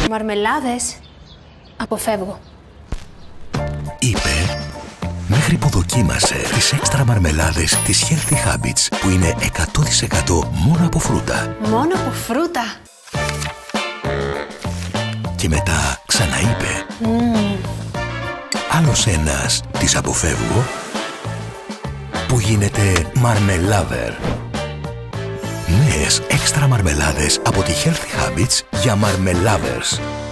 Μαρμελάδες. Αποφεύγω. Είπε, μέχρι που δοκίμασε τις έξτρα μαρμελάδες της Healthy Habits που είναι 100% μόνο από φρούτα. Μόνο από φρούτα. Και μετά ξαναείπε. Άλλος ένας, τις αποφεύγω, που γίνεται μαρμελάβερ. Νέες έξτρα μαρμελάδες από τη Healthy Habits για μαρμελάβερς.